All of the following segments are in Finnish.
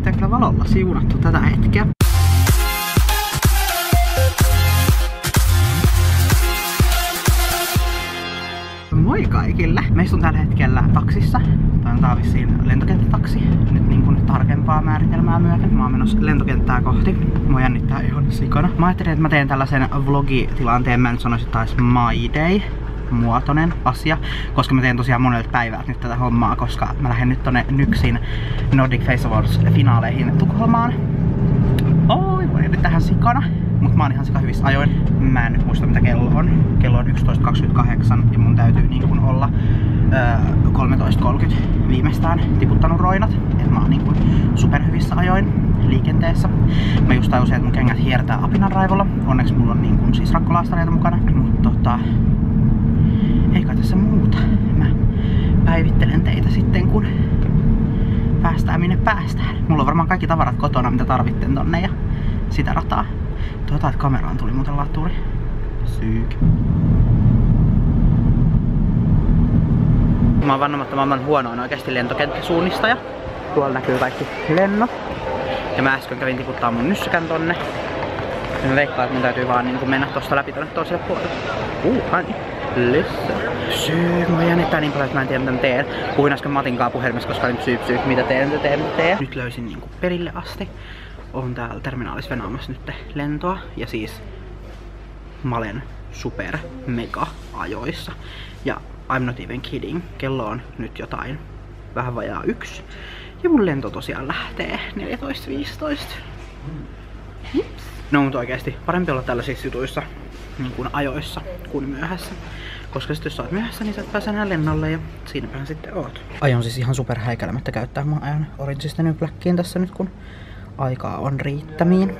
nyt on kyllä valolla siunattu tätä hetkeä. Moi kaikille! Me istun tällä hetkellä taksissa. Tää on vissiin lentokenttätaksi. Nyt niin kuin tarkempaa määritelmää myöten. Mä oon menossa lentokenttää kohti. Mua jännittää ihan sikana. Mä ajattelin, että mä teen tällaisen vlogitilanteen. Mä en nyt sanoisi, että taisi My Day muotoinen asia, koska mä teen tosiaan monelta päivältä nyt tätä hommaa, koska mä lähden nyt tonne Nyksin Nordic Face Awards -finaaleihin Tukholmaan. Oi, voi nyt tähän sikana. Mut mä oon ihan sika hyvissä ajoin. Mä en nyt muista mitä kello on. Kello on 11.28 ja mun täytyy niin kun olla 13.30 viimeistään tiputtanut roinat. Et mä oon niin kun superhyvissä ajoin liikenteessä. Mä just tajusin, että mun kengät hiertää apinan raivolla. Onneksi mulla on niin kun siis rakkolaastareita mukana. Mut ei kai tässä muuta. Mä päivittelen teitä sitten kun päästään minne päästään. Mulla on varmaan kaikki tavarat kotona mitä tarvitten tonne ja sitä rataa. Että kameraan tuli muuten laturi. Syyk. Mä oon vannomatta maailman huonoin oikeesti lentokenttäsuunnistaja. Tuolla näkyy kaikki lennot. Ja mä äsken kävin tiputtaa mun nyssykän tonne. Ja mä veikkaan, että mun täytyy vaan niin mennä tosta läpi tonne toiselle puolelle. Honey. Listen. Syyk, mä jännittää niin paljon, että mä en tiedä mitä mä teen. Puhuin äsken Matinkaa puhelimessa, koska nyt syyk, mitä teen. Nyt löysin niinku perille asti. Oon täällä terminaalissa venaamassa nyt lentoa ja siis mä olen super mega ajoissa. Ja I'm not even kidding. Kello on nyt jotain vähän vajaa 1. Ja mun lento tosiaan lähtee 14.15. No mutta oikeesti parempi olla tällaisissa jutuissa niin kuin ajoissa kuin myöhässä. Koska sit jos sä oot myöhässä, niin sä et pääse enää lennolle ja siinäpähän sitten oot. Aion siis ihan super häikäilemättä käyttää mun ajan Orange is the New Blackiin tässä nyt kun aikaa on riittämiin.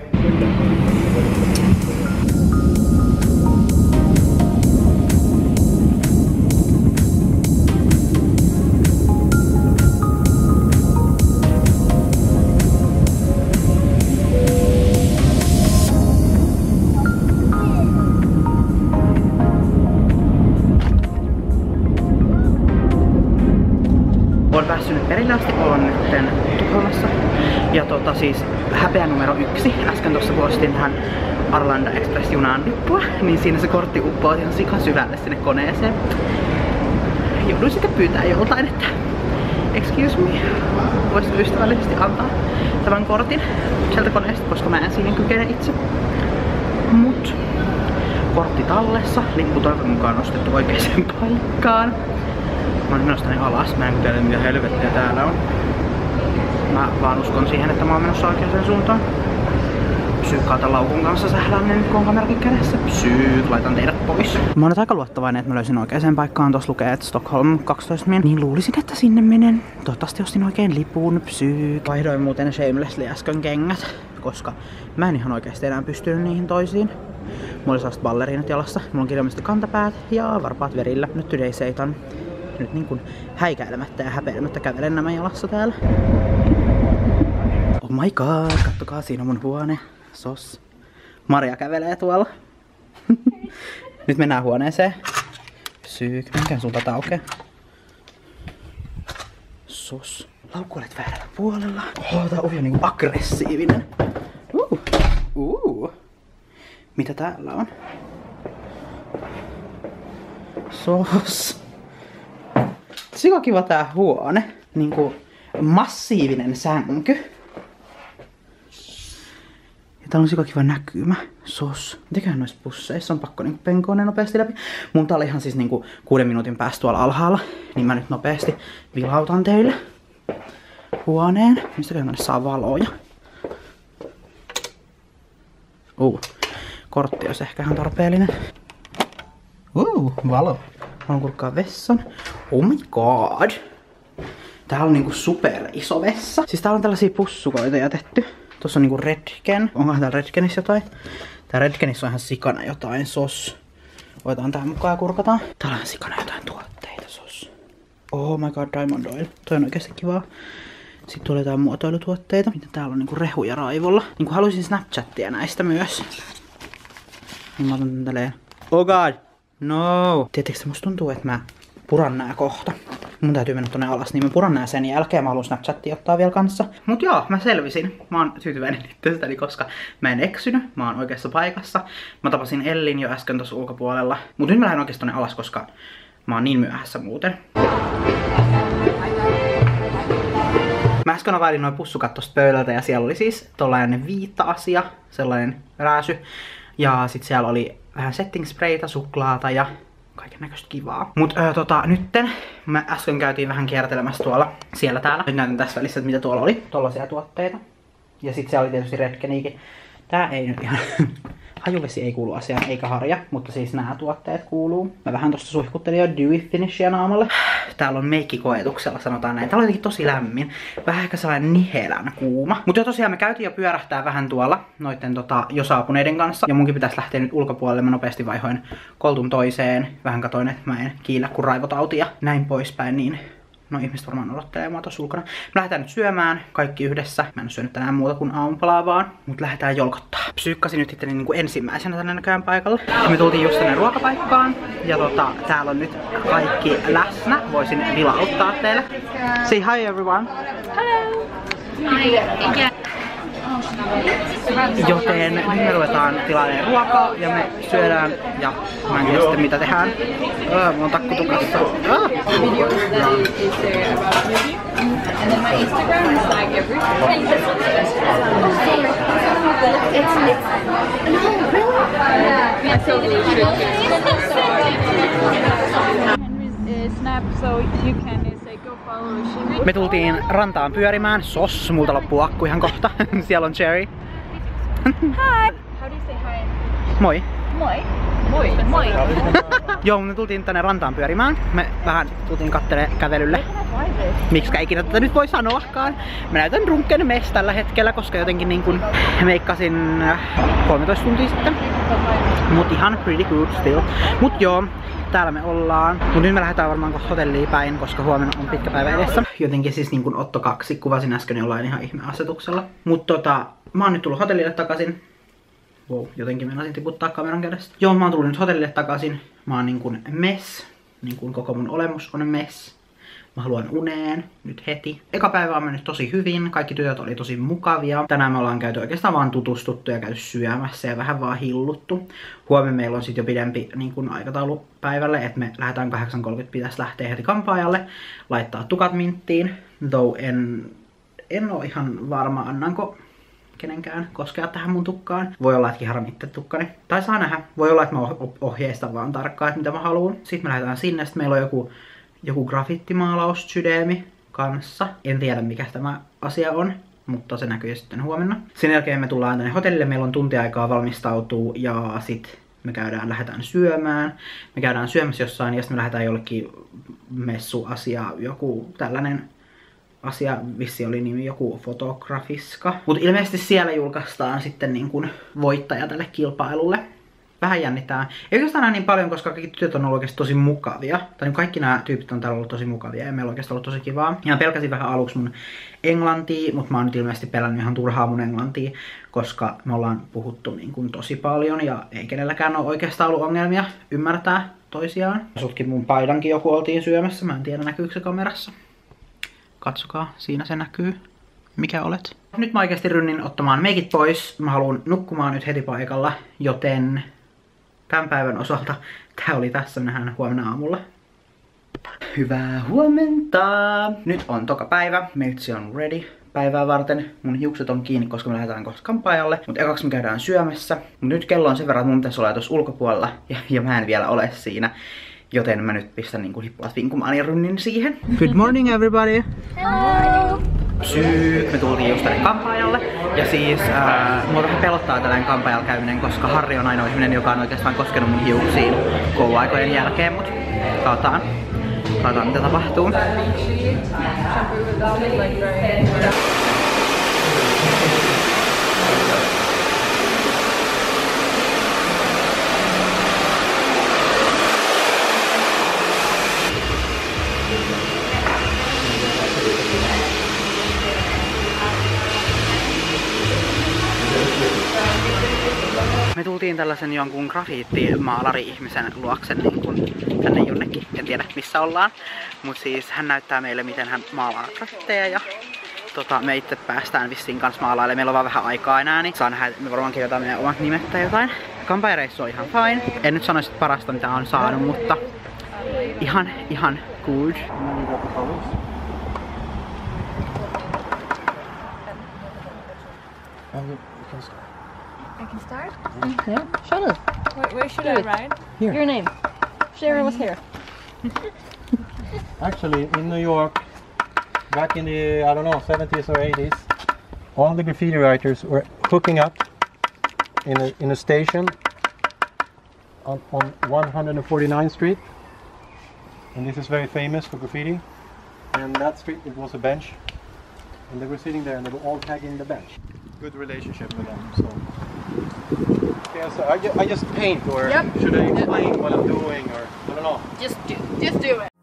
Olen päässyt nyt perille asti, olen nyt Tukholmassa. Ja siis häpeä numero 1. Äsken tuossa postin tähän Arlanda Express-junaan lippua, niin siinä se kortti uppoo ihan sikasyvälle sinne koneeseen. Jouduin sitten pyytää joltain, että excuse me, voisitko ystävällisesti antaa tämän kortin sieltä koneesta, koska mä en siihen kykene itse. Mut kortti tallessa, lippu toivon mukaan nostettu oikeaan paikkaan. Mä oon menossa tänne alas, mä en tiedä mitä helvettiä täällä on. Mä vaan uskon siihen, että mä oon menossa oikeaan suuntaan. Psyykkaata laukun kanssa sählään nyt kun on kamerakin kädessä. Laitan teidät pois. Mä oon aika luottavainen, että mä löysin oikeaan paikkaan. Tossa lukee, että Stockholm 12 min. Niin luulisin, että sinne menen. Toivottavasti ostin oikein lipun. Vaihdoin muuten shamelessly äsken kengät, koska mä en ihan oikeesti enää pystynyt niihin toisiin. Mulla oli sellaiset balleriinat jalassa. Mulla on kirjallisesti kantapäät ja varpaat verillä. Nyt today seitan. Nyt niin kuin häikäilemättä ja häpeilemättä kävelen nämä jalassa täällä. Oh my god, kattokaa, siinä on mun huone. Sos. Maria kävelee tuolla. Nyt mennään huoneeseen. Syyk, minkään suunta taukee. Sos. Laukku olet väärällä puolella. Tää ovi on niinku aggressiivinen. Mitä täällä on? Sos. Sika kiva tää huone. Niinku massiivinen sänky. Ja täällä on sika kiva näkymä. Sos. Mitäköhän noissa pusseissa on pakko niinku penkoa ne nopeasti läpi. Mun tää oli ihan siis niinku 6 minuutin päästä tuolla alhaalla. Niin mä nyt nopeasti vilautan teille huoneen. Mistäköhän tänne saa valoja? Kortti olisi ehkä ihan tarpeellinen. Valo. Haluan kurkkaa vessan. Oh my god. Täällä on niinku super iso vessa. Siis täällä on tällaisia pussukoita jätetty. Tossa on niinku Redken. Onkohan täällä Redkenissä jotain? Tää Redkenissä on ihan sikana jotain sos. Otetaan tää mukaan ja kurkataan. Täällä on sikana jotain tuotteita sos. Oh my god, Diamond Oil. Toi on oikeesti kivaa. Sitten tulee jotain muotoilutuotteita. Mitä täällä on niinku rehuja raivolla. Niinku haluaisin Snapchattia näistä myös. Niin mä otan tän tälleen. Oh god. No. Tiedättekö, musta tuntuu, että mä puran nää kohta. Mun täytyy mennä tonne alas, niin mä puran nää sen jälkeen. Mä haluan Snapchatia ottaa vielä kanssa. Mut joo, mä selvisin. Mä oon tyytyväinen itsestäni, koska mä en eksynyt. Mä oon oikeassa paikassa. Mä tapasin Ellin jo äsken tossa ulkopuolella. Mut nyt mä lähden oikeesti tonne alas, koska mä oon niin myöhässä muuten. Mä äsken availin noin pussukat tosta pöydältä ja siellä oli siis tollainen viitta-asia, sellainen rääsy. Ja sit siellä oli vähän setting sprayta, suklaata ja kaiken näköistä kivaa. Mut nytten mä äsken käytiin vähän kiertelemässä tuolla siellä täällä. Nyt näytän tässä välissä, että mitä tuolla oli. Tollaisia tuotteita. Ja sit siellä oli tietysti Redkeniikin. Tää ei nyt ihan... Hajuvesi ei kuulu asiaan, eikä harja, mutta siis nämä tuotteet kuuluu. Mä vähän tosta suihkuttelin jo Dewy Finishia naamalle. Täällä on meikkikoetuksella, sanotaan näin. Täällä on jotenkin tosi lämmin. Vähän ehkä sellainen nihelän kuuma. Mutta jo tosiaan me käytiin jo pyörähtää vähän tuolla noitten jo saapuneiden kanssa. Ja munkin pitäisi lähteä nyt ulkopuolelle. Mä nopeasti vaihoin koltun toiseen. Vähän katoin, että mä en kiillä kun raivotauti ja näin poispäin, niin... No ihmiset varmaan odottelee mua tossa ulkona. Me lähdetään nyt syömään kaikki yhdessä. Mä en oo syönyt tänään muuta kuin aamupalaa vaan. Mut lähdetään jolkottaa. Psyykkasin nyt itteni niinku ensimmäisenä tänne näköjään paikalle. Me tultiin just tänne ruokapaikkaan. Ja täällä on nyt kaikki läsnä. Voisin vilauttaa teille. Say hi everyone. Hello. Hi. Joten nyt me ruvetaan tilaamaan ruokaa ja me syödään ja mä en tiedä sitten mitä tehdään. Mulla on takku tukassa. Me tultiin rantaan pyörimään. Sos, multa loppuu akku ihan kohta. Siellä on Cherry. Hi. How do you say hi? Moi. Moi. Moi. Moi. Joo, me tultiin tänne rantaan pyörimään. Me vähän tultiin kattelemaan kävelylle. Miksikä ikinä tätä nyt voi sanoakaan. Mä näytän drunken mess tällä hetkellä, koska jotenkin niin kun meikkasin 13 tuntia sitten. Mut ihan pretty good still. Mut joo. Täällä me ollaan. Mut nyt me lähdetään varmaan hotelliin päin, koska huomenna on pitkä päivä edessä. Jotenkin siis niin kuin Otto 2 kuvasin äsken jollain ihan ihmeasetuksella. Mut mä oon nyt tullut hotellille takaisin. Wow, jotenkin meinasin tiputtaa kameran kädestä. Joo, mä oon tullut nyt hotellille takaisin. Mä oon niin kuin mess. Niin kuin koko mun olemus on mess. Mä haluan uneen nyt heti. Eka päivä on mennyt tosi hyvin. Kaikki tytöt oli tosi mukavia. Tänään me ollaan käyty oikeastaan vaan tutustuttu ja käyty syömässä ja vähän vaan hilluttu. Huomenna meillä on sit jo pidempi niin kuin aikataulu päivälle, että me lähdetään 8.30, pitäisi lähteä heti kampaajalle. Laittaa tukat minttiin. Though en oo ihan varma, annanko kenenkään koskea tähän mun tukkaan. Voi olla, että kihara itse tukkani. Tai saa nähdä. Voi olla, että mä ohjeistan vaan tarkkaan, että mitä mä haluan. Sitten me lähdetään sinne. Sitten meillä on joku graffittimaalaussydeemi kanssa. En tiedä mikä tämä asia on, mutta se näkyy sitten huomenna. Sen jälkeen me tullaan tänne hotellille. Meillä on tunti aikaa valmistautua ja sit me lähdetään syömään. Me käydään syömässä jossain ja sitten me lähdetään jollekin messuasia, joku tällainen asia, vissi oli nimi joku Fotografiska. Mutta ilmeisesti siellä julkaistaan sitten niin kuin voittaja tälle kilpailulle. Vähän jännittää. Ei oikeastaan niin paljon, koska kaikki tytöt on ollut oikeasti tosi mukavia. Tai niin kaikki nämä tyypit on täällä ollut tosi mukavia ja meillä on oikeasti ollut tosi kivaa. Ihan pelkäsin vähän aluksi mun englantia, mutta mä oon nyt ilmeisesti pelännyt ihan turhaa mun englantia, koska me ollaan puhuttu niin kuin tosi paljon ja ei kenelläkään ole oikeastaan ollut ongelmia ymmärtää toisiaan. Sutkin mun paidankin joku oltiin syömässä, mä en tiedä näkyykö se kamerassa. Katsokaa, siinä se näkyy. Mikä olet? Nyt mä oikeasti rynnin ottamaan meikit pois. Mä haluan nukkumaan nyt heti paikalla, joten tämän päivän osalta tää oli tässä. Nähdään huomenna aamulla. Hyvää huomenta! Nyt on toka päivä. Meitsi on ready päivää varten. Mun hiukset on kiinni, koska me lähdetään kohta kampaajalle. Mutta ekaksi me käydään syömässä. Mut nyt kello on sen verran, että mun pitäisi olla tuossa ulkopuolella. Ja mä en vielä ole siinä. Joten mä nyt pistän niinku hippulat vinkumaan ja rynnin siihen. Good morning everybody! Hello. Me tultiin just tänne kampaajalle. Ja siis mua vähän pelottaa tällainen kampaajalla käyminen, koska Harri on ainoa ihminen, joka on oikeastaan koskenut mun hiuksiin kouluaikojen jälkeen, mut katsotaan mitä tapahtuu. Me tultiin tällaisen jonkun graffiti-maalari-ihmisen luokse niin kuin tänne jonnekin, en tiedä missä ollaan. Mut siis hän näyttää meille miten hän maalaa grafitteja ja me itse päästään vissiin kanssa maalailemaan. Meillä on vaan vähän aikaa enää, niin saa nähdä, että me varmaan kirjoitetaan meidän omat nimet tai jotain. Kampaajareissu on ihan fine. En nyt sanoisi, että parasta mitä on saanut, mutta ihan good. I can start? Okay, shut up. Where should I write? Here. Your name. Sharon was here. Actually, in New York, back in the, I don't know, 70s or 80s, all the graffiti writers were hooking up in a station on 149th Street. And this is very famous for graffiti. And that street, it was a bench. And they were sitting there and they were all tagging the bench. Good relationship with them, so. Yeah, so I just paint, or should I explain what I'm doing, or I don't know. Just do it.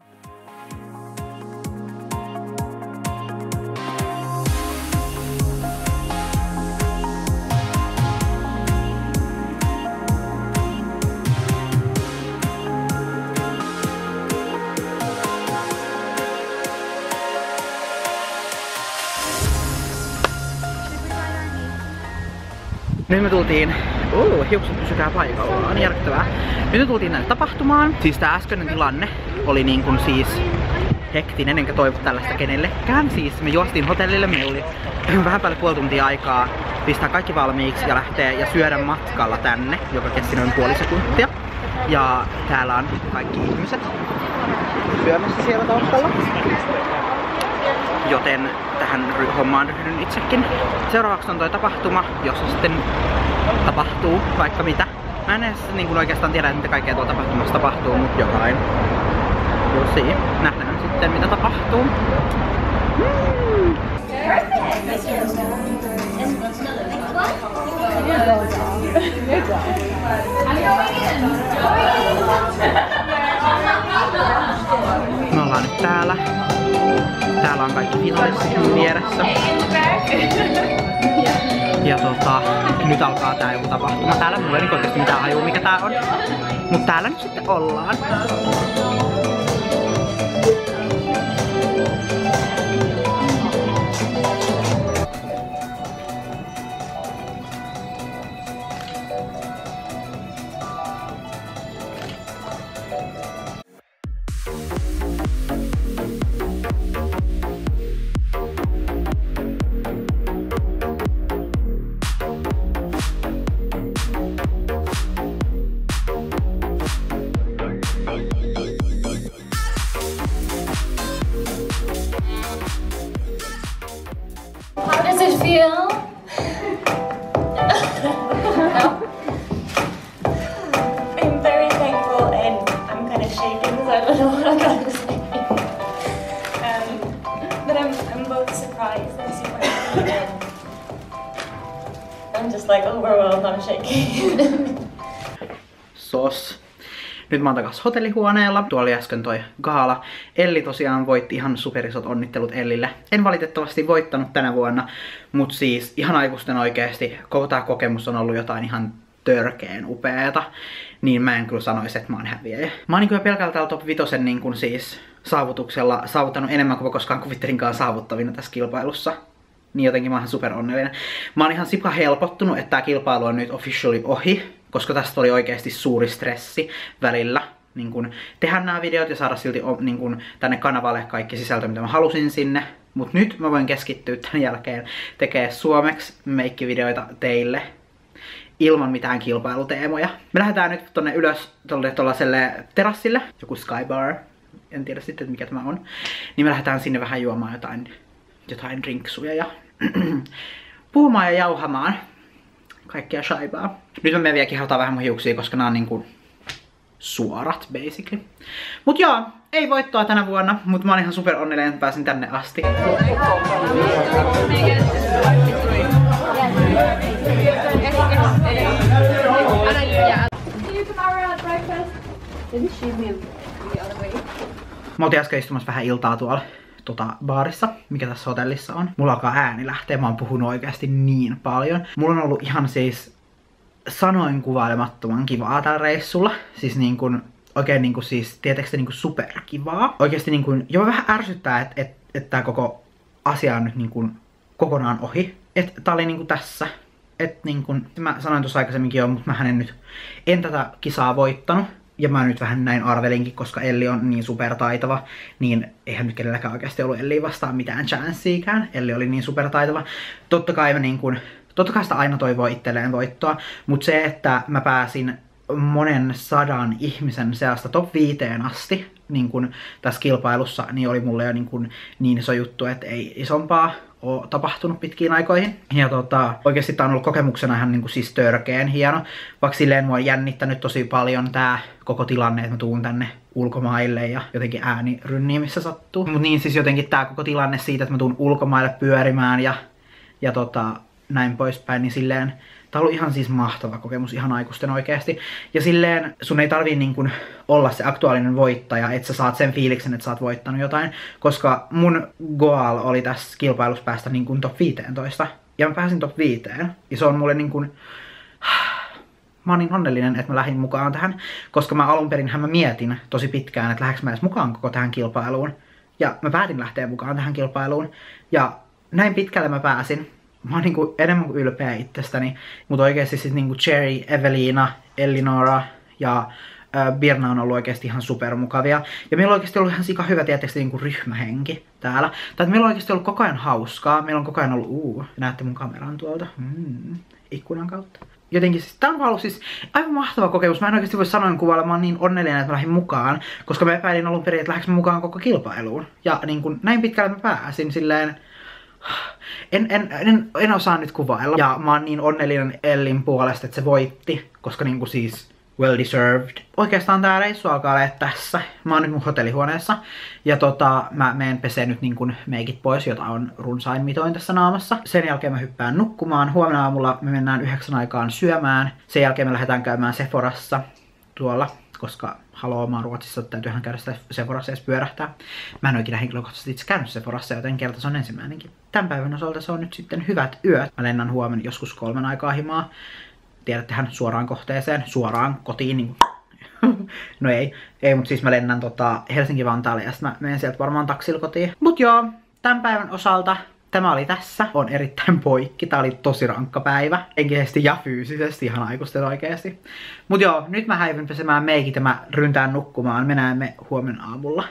Nyt me tultiin, hiukset pysykää paikallaan, järkyttävää. Nyt me tultiin tänne tapahtumaan. Siis tää äskeinen tilanne oli niin kuin siis hektinen, enkä toivo tällaista kenellekään. Siis me juostiin hotellille, meillä oli vähän päälle puoli tuntia aikaa pistää kaikki valmiiksi ja lähteä ja syödä matkalla tänne, joka kesti noin puoli sekuntia. Ja täällä on kaikki ihmiset syömässä siellä taustalla. Joten tähän hommaan ryhdyn itsekin. Seuraavaksi on toi tapahtuma, jossa sitten tapahtuu vaikka mitä. Mä en edes niin oikeastaan tiedä, mitä kaikkea tuolla tapahtumassa tapahtuu, mutta jotain. Josi. Nähdään sitten mitä tapahtuu. Me ollaan nyt täällä. Täällä on kaikki finalistit mun vieressä. Ja nyt alkaa tää joku tapahtuma täällä. Mulla ei oikeesti mitään hajua mikä tää on. Mut täällä nyt sitten ollaan. How does it feel? I'm very thankful and I'm kind of shaking because I don't know what I'm gonna say. But I'm both surprised and super happy and I'm just like overwhelmed, I'm shaking. Sos. Nyt mä oon takas hotellihuoneella. Tuolla oli äsken toi gaala. Elli tosiaan voitti, ihan superisot onnittelut Ellille. En valitettavasti voittanut tänä vuonna, mut siis ihan aikuisten oikeesti koko tää kokemus on ollut jotain ihan törkeen upeeta. Niin mä en kyllä sanoisi, että mä oon häviäjä. Mä oon niin pelkällä täällä top 5 niin kun siis saavutuksella saavuttanut enemmän kuin koskaan kuvittelinkaan saavuttavina tässä kilpailussa. Niin jotenkin mä oon super onnellinen. Mä oon ihan sipa helpottunut, että tää kilpailu on nyt officially ohi. Koska tästä oli oikeasti suuri stressi välillä niin kun tehdä nämä videot ja saada silti niin kun tänne kanavalle kaikki sisältö, mitä mä halusin sinne. Mut nyt mä voin keskittyä tämän jälkeen tekemään suomeksi meikkivideoita teille ilman mitään kilpailuteemoja. Me lähdetään nyt tonne ylös tuollaiselle terassille, joku skybar, en tiedä sitten mikä tämä on. Niin me lähdetään sinne vähän juomaan jotain drinksuja ja puhumaan ja jauhamaan kaikkia shaibaa. Nyt mä menen vielä kihotaan vähän mun hiuksia, koska nää on niinku suorat basically. Mut joo, ei voittoa tänä vuonna, mut mä oon ihan super onnellinen, että pääsin tänne asti. Mä oltiin äsken istumassa vähän iltaa tuolla baarissa, mikä tässä hotellissa on. Mulla alkaa ääni lähteä, mä oon puhunut oikeasti niin paljon. Mulla on ollut ihan siis sanoin kuvailemattoman kivaa tällä reissulla. Siis niin kun oikein niinku siis, tietääkö niinku superkivaa. Oikeesti niinku, jopa vähän ärsyttää, että tää koko asia on nyt niinku kokonaan ohi. Että tää oli niinku tässä. Että niinku, mä sanoin tuossa aikaisemminkin jo, mutta mähän en tätä kisaa voittanut. Ja mä nyt vähän näin arvelinkin, koska Elli on niin supertaitava, niin eihän nyt kenelläkään oikeasti ollut Elliä vastaan mitään chanssiikään. Elli oli niin supertaitava. Totta kai sitä aina toivoo itselleen voittoa, mutta se, että mä pääsin monen 100 ihmisen seasta top 5 asti niin kun tässä kilpailussa, niin oli mulle jo niin iso juttu, että ei isompaa ole tapahtunut pitkiin aikoihin. Ja oikeasti tää on ollut kokemuksena ihan niin kuin siis törkeen hieno. Vaikka silleen mua on jännittänyt tosi paljon tää koko tilanne, että mä tuun tänne ulkomaille ja jotenkin ääni rynnii missä sattuu. Mut niin siis jotenkin tää koko tilanne siitä, että mä tuun ulkomaille pyörimään ja näin poispäin, niin silleen tää on ollut ihan siis mahtava kokemus, ihan aikuisten oikeesti. Ja silleen sun ei tarvii niin kuin olla se aktuaalinen voittaja, että sä saat sen fiiliksen, että sä oot voittanut jotain. Koska mun goal oli tässä kilpailussa päästä niin kuin top 15. Ja mä pääsin top 5. Ja se on mulle niin kuin... Mä oon niin onnellinen, että mä lähdin mukaan tähän. Koska mä alunperinhän mä mietin tosi pitkään, että lähdekö mä edes mukaan koko tähän kilpailuun. Ja mä päätin lähteä mukaan tähän kilpailuun. Ja näin pitkälle mä pääsin. Mä oon niinku enemmän kuin ylpeä itsestäni. Mutta oikeesti sit niinku Cherry, Evelina, Elinora ja Birna on ollut oikeesti ihan supermukavia. Ja meillä on oikeesti ollut ihan sika hyvä tietysti niinku ryhmähenki täällä. Tai meillä on oikeesti ollut koko ajan hauskaa. Meillä on koko ajan ollut, näette mun kameran tuolta, ikkunan kautta. Jotenkin siis, tää on ollut siis aivan mahtava kokemus. Mä en oikeesti voi sanoin kuvailla, mä oon niin onnellinen, että mä lähdin mukaan. Koska mä epäilin alun perin, että lähdekö mä mukaan koko kilpailuun. Ja niin kun, näin pitkälle mä pääsin silleen. En osaa nyt kuvailla. Ja mä oon niin onnellinen Ellin puolesta, että se voitti. Koska niinku siis well deserved. Oikeastaan tää reissu alkaa olla tässä. Mä oon nyt mun hotellihuoneessa. Ja mä meen pesee nyt niin kun meikit pois, jota on runsain mitoin tässä naamassa. Sen jälkeen mä hyppään nukkumaan. Huomenna aamulla me mennään 9 aikaan syömään. Sen jälkeen me lähdetään käymään Sephorassa tuolla. Koska mä oon Ruotsissa, täytyyhän käydä sitä Sephorassa edes pyörähtää. Mä en ole ikinä henkilökohtaisesti itse käynyt Sephorassa, joten kerta se on ensimmäinenkin. Tän päivän osalta se on nyt sitten hyvät yöt. Mä lennän huomenna joskus 3 aikaa himaa. Tiedättehän, suoraan kohteeseen, suoraan kotiin niin no ei, mutta siis mä lennän Helsinki-Vantaalle ja sitten mä menen sieltä varmaan taksilla kotiin. Mut joo, tämän päivän osalta tämä oli tässä. On erittäin poikki. Tää oli tosi rankka päivä. Henkisesti ja fyysisesti ihan aikuisten oikeesti. Mut joo, nyt mä häivyn pesemään meikit ja mä ryntään nukkumaan. Me näemme huomenna aamulla.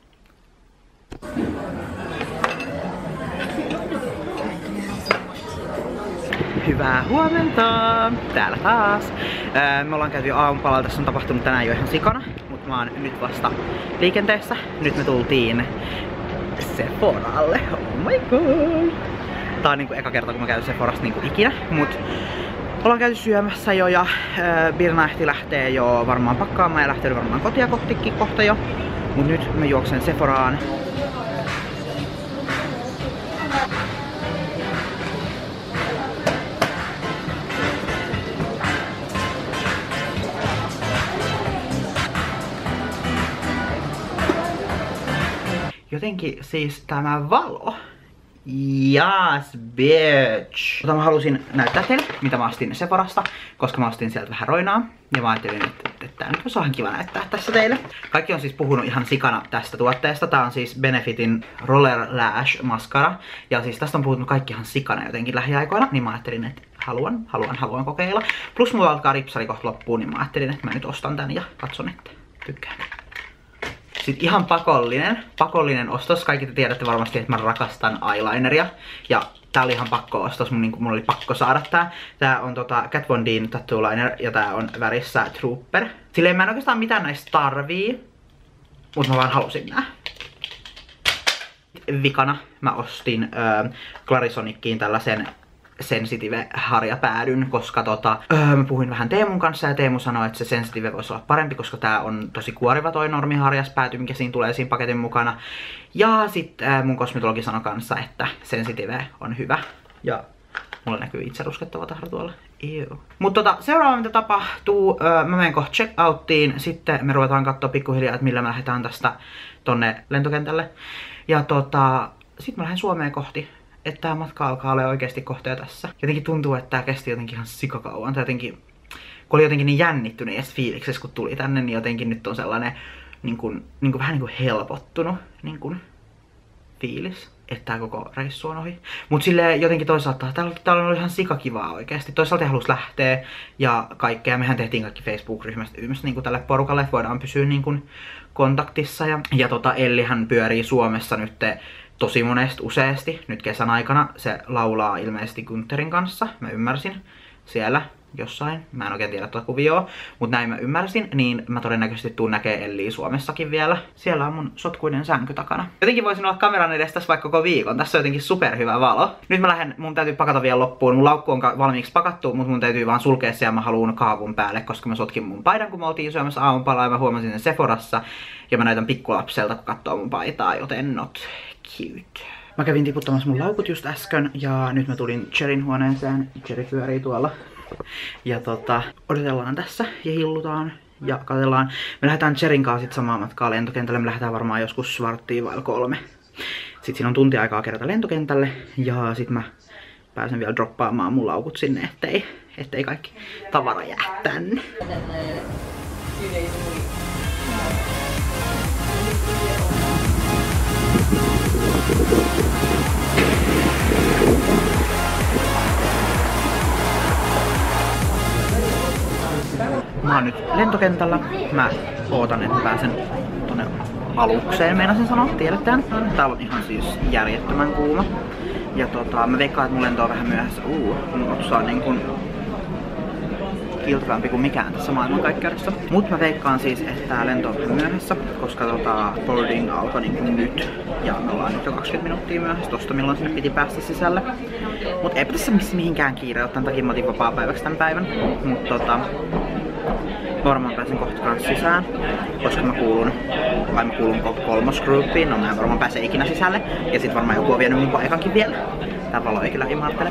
Hyvää huomenta! Täällä taas. Me ollaan käyty jo aamupalalla. Tässä on tapahtunut tänään jo ihan sikana. Mutta mä oon nyt vasta liikenteessä. Nyt me tultiin Sephoralle. Oh my god! Tää on niinku eka kerta kun mä käyn Sephorasta niinku ikinä. Mut ollaan käyty syömässä jo ja Birna ehti lähtee jo varmaan pakkaamaan ja lähtee varmaan kotia kohtikin kohta jo. Mut nyt mä juoksen Sephoraan. Jotenkin siis tämä valo. Yes, bitch! Mä halusin näyttää teille, mitä mä ostin Sephorasta, koska mä ostin sieltä vähän roinaa. Ja mä ajattelin, että tää nyt olisi ihan kiva näyttää tässä teille. Kaikki on siis puhunut ihan sikana tästä tuotteesta. Tää on siis Benefitin Roller Lash Mascara. Ja siis tästä on puhuttu kaikki ihan sikana jotenkin lähiaikoina. Niin mä ajattelin, että haluan kokeilla. Plus mulla alkaa ripsari kohta loppuun, niin mä ajattelin, että mä nyt ostan tän ja katson, että tykkään. Sitten ihan pakollinen ostos. Kaikki te tiedätte varmasti, että mä rakastan eyelineria. Ja tää oli ihan pakko ostos, mun oli pakko saada tää. Tää on Kat Von D Tattoo Liner ja tää on värissä Trooper. Silleen mä en oikeastaan mitään näistä tarvii, mut mä vaan halusin nää. Vikana mä ostin Clarisonikiin tällaisen Sensitive harjapäädyn, koska mä puhuin vähän Teemun kanssa ja Teemu sanoi, että se Sensitive voisi olla parempi, koska tää on tosi kuoriva toi normiharjaspääty, mikä siinä tulee siinä paketin mukana. Ja sit mun kosmetologi sanoi kanssa, että Sensitive on hyvä. Ja mulla näkyy itse ruskettava tahra tuolla. Mutta seuraava mitä tapahtuu, mä menen kohta check-outtiin, sitten me ruvetaan katsoa pikkuhiljaa, että millä me lähdetään tästä tonne lentokentälle. Ja sit mä lähden Suomeen kohti. Että tää matka alkaa olla oikeesti kohta jo tässä. Jotenkin tuntuu, että tää kesti jotenkin ihan sikakauan. Tai jotenkin, kun oli jotenkin niin jännittyneessä fiiliksessä, kun tuli tänne, niin jotenkin nyt on sellainen vähän helpottunut fiilis, että tää koko reissu on ohi. Mut silleen jotenkin toisaalta täällä oli ihan sikakivaa oikeesti. Toisaalta halus lähteä ja kaikkea. Mehän tehtiin kaikki Facebook-ryhmästä tälle porukalle, että voidaan pysyä kontaktissa. Ja Ellihän pyörii Suomessa nyt tosi monesti useasti. Nyt kesän aikana se laulaa ilmeisesti Güntterin kanssa, mä ymmärsin, siellä jossain. Mä en oikein tiedä tuota kuvioa, mutta näin mä ymmärsin, niin mä todennäköisesti tuun näkee Elliä Suomessakin vielä. Siellä on mun sotkuinen sänky takana. Jotenkin voisin olla kameran edessä tässä vaikka koko viikon. Tässä on jotenkin superhyvä valo. Nyt mä lähden, mun täytyy pakata vielä loppuun. Mun laukku on valmiiksi pakattu, mutta mun täytyy vaan sulkea se ja mä haluun kaavun päälle, koska mä sotkin mun paidan, kun me oltiin syömässä aamupalaa ja mä huomasin sen Sephorassa. Ja mä näytän pikkulapselta, kun katsoo mun paitaa, joten not cute. Mä kävin tiputtamassa mun laukut just äsken ja nyt mä tulin Cherin huoneeseen. Cheri pyörii tuolla. Ja odotellaan tässä ja hillutaan ja katsellaan. Me lähdetään Cherin kanssa sit samaan matkaan lentokentälle. Me lähdetään varmaan joskus 2:15. Sitten siinä on tunti aikaa kerätä lentokentälle ja sit mä pääsen vielä droppaamaan mun laukut sinne, ettei kaikki tavara jää tänne. Mä oon nyt lentokentällä. Mä ootan, että pääsen tonne alukseen, meinasin sanoa, tiedetään. Täällä on ihan siis järjettömän kuuma. Ja mä veikkaan, että mun lento on vähän myöhässä. Mun otsa on kiltävämpi kuin mikään tässä maailmankaikkeudessa. Mut mä veikkaan siis, että tää lento on vähän myöhässä, koska boarding alkoi nyt. Ja me ollaan nyt jo 20 minuuttia myöhässä tosta, milloin sinne piti päästä sisälle. Mut eipä tässä mihinkään kiire, tämän takia mä otin vapaapäiväksi tän päivän. Mut varmaan pääsen kohta kanssa sisään, koska mä kuulun kolmosgruppiin, no mä en varmaan pääse ikinä sisälle. Ja sit varmaan joku on vienyt mun paikankin vielä. Tää valo ei kyllä imartele.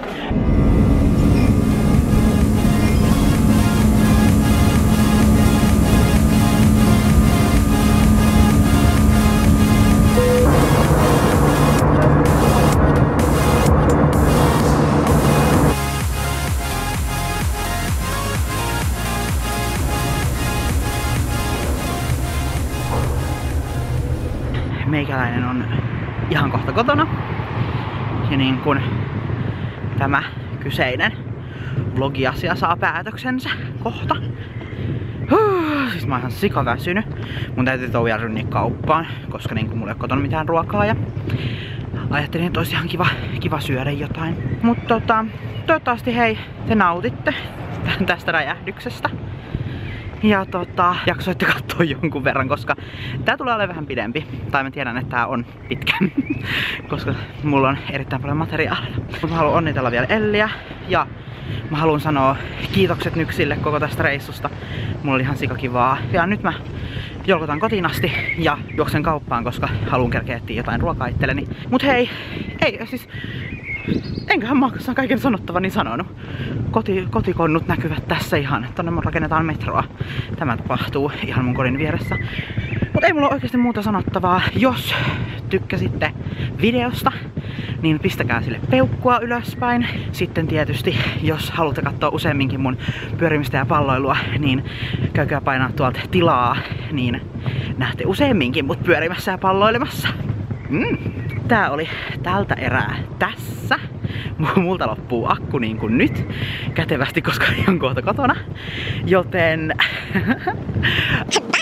Meikäläinen on ihan kohta kotona. Ja niin kun tämä kyseinen vlogiasia saa päätöksensä kohta. Siis mä oon ihan sikaväsynyt. Mun täytyy touja rynniä kauppaan, koska niin kun mulla ei ole kotona mitään ruokaa. Ja ajattelin, että olisi ihan kiva syödä jotain. Mutta toivottavasti hei, te nautitte tästä räjähdyksestä. Ja jaksoitte katsoa jonkun verran, koska tää tulee olemaan vähän pidempi. Tai mä tiedän, että tää on pitkä, koska mulla on erittäin paljon materiaalia. Mut mä haluan onnitella vielä Elliä ja mä haluan sanoa kiitokset Nyksille koko tästä reissusta. Mulla oli ihan sikakivaa. Ja nyt mä jolkotan kotiin asti ja juoksen kauppaan, koska haluan kerkeä jotain ruokaa itselleni. Mut hei, siis enköhän mä oon kaiken sanottavani sanonut. Kotikonnut näkyvät tässä ihan. Tonne rakennetaan metroa. Tämä tapahtuu ihan mun kodin vieressä. Mutta ei mulla ole oikeasti muuta sanottavaa. Jos tykkäsitte videosta, niin pistäkää sille peukkua ylöspäin. Sitten tietysti, jos haluatte katsoa useamminkin mun pyörimistä ja palloilua, niin käykää painaa tuolta tilaa, niin näette useamminkin mut pyörimässä ja palloilemassa. Tää oli tältä erää tässä. Multa loppuu akku niin kuin nyt kätevästi, koska on kohta kotona. Joten